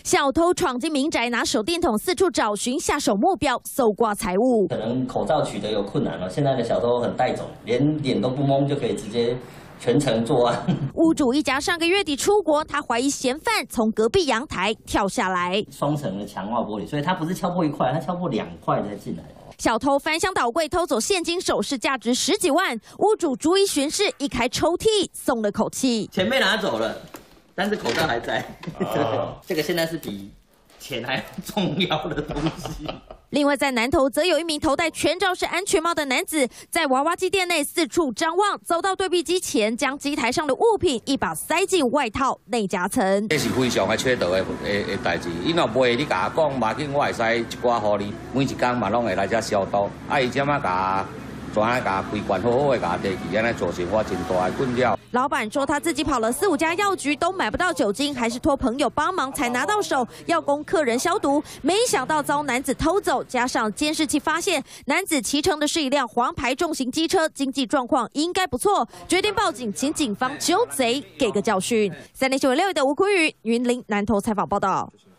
小偷闯进民宅，拿手电筒四处找寻下手目标，搜刮财物。 可能口罩取得有困难了，现在的小偷很带种，连脸都不蒙就可以直接全程作案。 屋主一家上个月底出国，他怀疑嫌犯从隔壁阳台跳下来， 双层的强化玻璃，所以他不是敲破1块，他敲破2块才进来。 小偷翻箱倒柜偷走现金首饰价值10几万，屋主逐一巡视，一开抽屉松了口气， 钱被拿走了，但是口罩还在。这个现在是比钱还重要的东西。 另外，在南投则有一名头戴全罩式安全帽的男子，在娃娃机店内四处张望，走到对币机前，将机台上的物品一把塞进外套内夹层。 这是非常的缺德的代志。伊若袂你甲我讲，马紧我会使一寡予你，每一天嘛拢会来这消毒。伊这么甲怎啊甲规管好好的甲提起，安尼造成我真大的困扰。 老板说他自己跑了4、5家药局都买不到酒精，还是托朋友帮忙才拿到手，要供客人消毒。没想到遭男子偷走，加上监视器发现男子骑乘的是一辆黄牌重型机车，经济状况应该不错，决定报警，请警方揪贼给个教训。3立新闻6的吴坤宇、云林南投采访报道。